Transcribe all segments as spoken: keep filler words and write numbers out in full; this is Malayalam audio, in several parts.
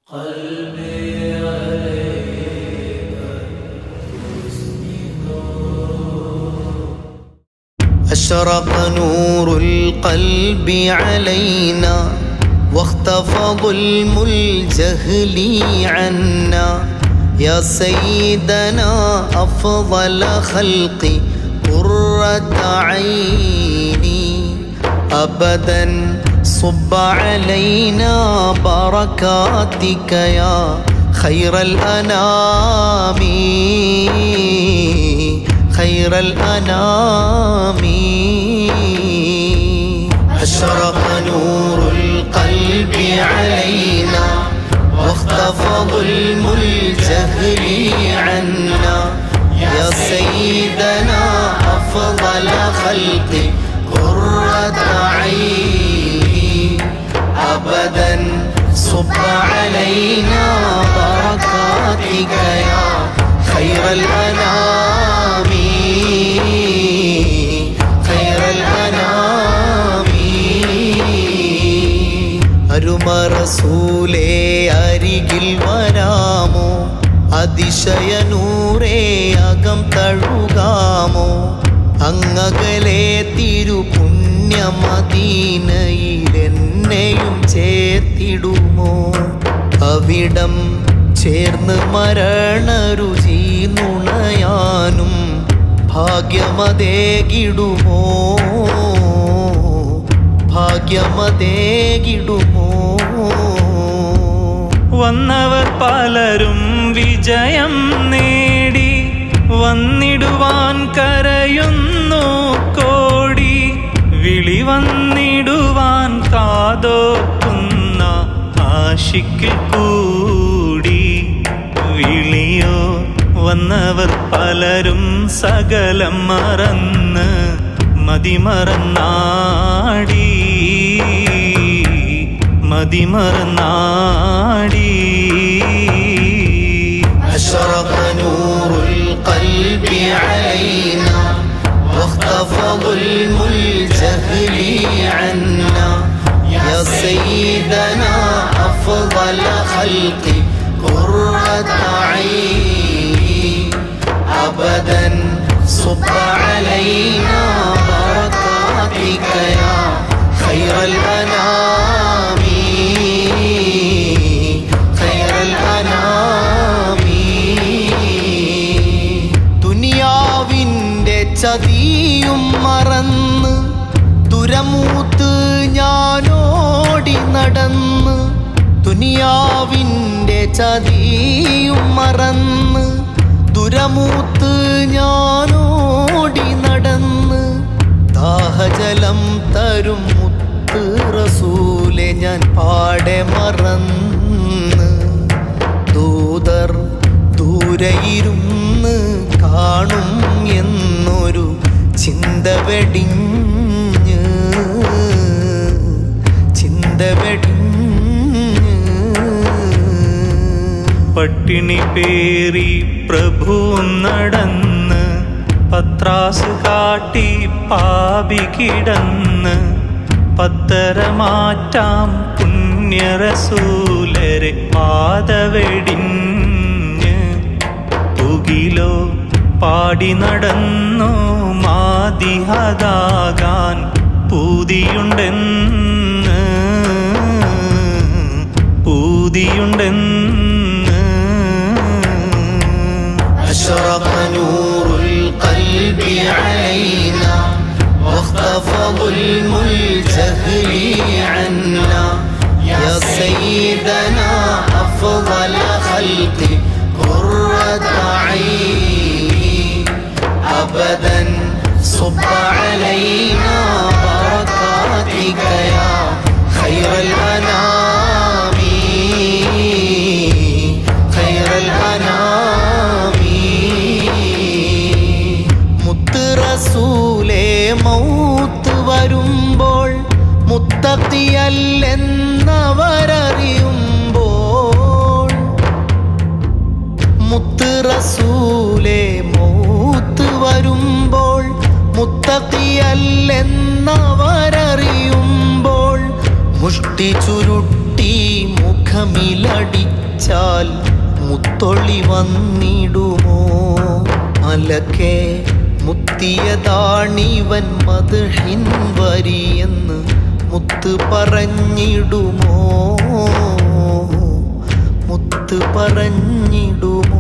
أشرق نور القلب علينا واختفى ظلم الجهل عنا يا سيدنا أفضل خلق قرة عيني أبدا صب علينا بركاتك يا خير الأنام خير الأنام أشرق نور القلب علينا واختفى ظلم الجهل عنا يا سيدنا أفضل خلق قرة عيني أبدا صب علينا بركاتك يا خير الأنام خير الأنام അരുമ റസൂലേ അരികിൽ വരാമോ അതിശയനൂറേ അകം തഴുകാമോ അങ്ങകലെ തിരുപുണ്യമദീനയിൽ എന്നെയും ചേർത്തിടുമോ അവിടം ചേർന്ന് മരണരുചി നുണയാനും ഭാഗ്യമതേകിടുമോ ഭാഗ്യമതേകിടുമോ വന്നവർ പലരും വിജയം നേടി വന്നിടുവാൻ കരയുന്നു കോടി വിളി വന്നിടുവാൻ കാതോക്കുന്ന ആശിക്ക് കൂടി വിളിയോ വന്നവർ പലരും സകലം മറന്ന് മതിമറന്നാടി മതിമറന്നാടി أشرق نور القلب علينا واختفى ظلم الجهل عنا يا سيدنا أفضل خلق قرة عيني أبدا صب علينا بركاتك يا خير الأنام خير الأنام ദുനിയാവിൻ്റെ ചതിയും മറന്ന് ദുരമൂത്ത് ഞാനോടി നടന്ന് ദുനിയാവിൻ്റെ ചതിയും മറന്ന് ദുരമൂത്ത് ഞാനോടി നടന്ന് ദാഹജലം തരും മുത്ത് റസൂലെ ഞാൻ പാടെ മറന്ന് ദൂതർ ദൂരെയിരുന്ന് കാണും എന്നൊരു ചിന്ത വെടിഞ്ഞ് ചിന്ത വെടിഞ്ഞ് പട്ടിണി പേറി പ്രഭു നടന്ന് പത്രാസ് കാട്ടി പാപി കിടന്ന് പത്തരമാറ്റാം പുണ്യറസൂലരെ പാതവെടിഞ്ഞ് തുകിലോ പാടി നടന്നു മാദിഹദാകാൻ പൂതിയുണ്ടെന്ന് പൂതിയുണ്ടെന്ന് أشرق نور القلب علينا واختفى ظلم الجهل عنا يا سيدنا أفضل خلق قرة عيني أبدا صب علينا بركاتك يا خير الأنام خير الأنام മുത്ത് റസൂലേ മൗത്ത് വരുമ്പോൾ മുത്തഖിയല്ലെന്നവരറിയുമ്പോൾ മുത്ത് റസൂലേ മൗത്ത് വരുമ്പോൾ മുത്തഖിയല്ലെന്നവരറിയുമ്പോൾ മുഷ്ടി ചുരുട്ടി മുഖ മുഖമിലടിച്ചാൽ മുത്തൊളി വന്നിടുമോ? അലക്കെ മുത്തിയതാണിവൻ മദ്ഹിൻ വരിയെന്ന് മുത്ത് പറഞ്ഞിടുമോ? മുത്ത് പറഞ്ഞിടുമോ?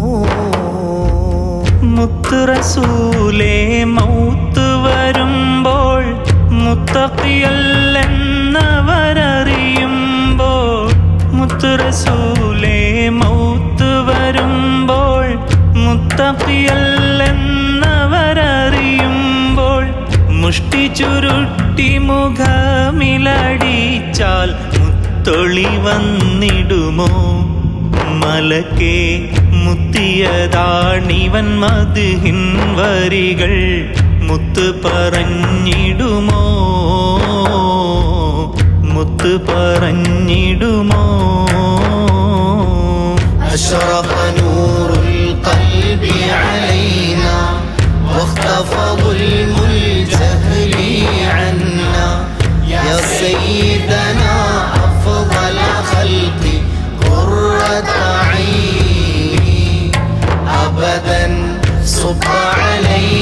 മുത്ത് റസൂലേ മൗത്ത് വരുമ്പോൾ മുത്തഖിയല്ലെന്നവരറിയുമ്പോൾ, മുത്ത് റസൂലേ മൗത്ത് വരുമ്പോൾ മുത്തഖിയല്ലെന്നവരറിയുമ്പോൾ, മുഷ്ടി ചുരുട്ടി മുഖമിലടിച്ചാൽ മുത്തൊളി വന്നിടുമോ? മലക്കേ മുത്തിയതാണിവൻ മദ്ഹിൻ വരികൾ മുത്ത് പറഞ്ഞിടുമോ? മുത്ത് പറഞ്ഞിടുമോ? أشرق نور القلب علينا واختفى ظلم الجهل عنا يا سيدنا أفضل خلق قرة عيني أبدا صب علينا